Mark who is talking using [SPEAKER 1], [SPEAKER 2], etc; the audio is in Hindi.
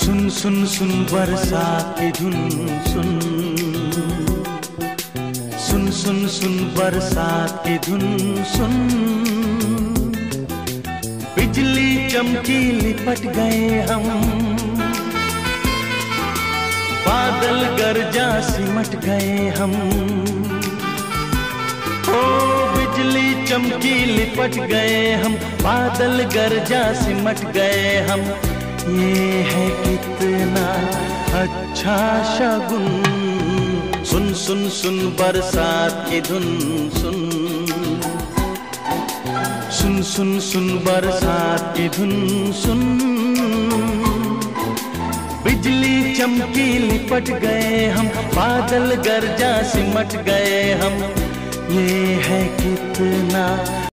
[SPEAKER 1] सुन सुन सुन बरसात की धुन सुन, सुन सुन सुन बरसात की धुन सुन। बिजली चमकी लिपट गए हम, बादल गरजा सिमट गए हम। ओ बिजली चमकी लिपट गए हम, बादल गरजा सिमट गए हम। ये है कितना अच्छा शगुन। सुन सुन सुन बरसात की धुन सुन, सुन सुन सुन बरसात की धुन सुन। बिजली चमकी लिपट गए हम, बादल गरजा सिमट गए हम। ये है कितना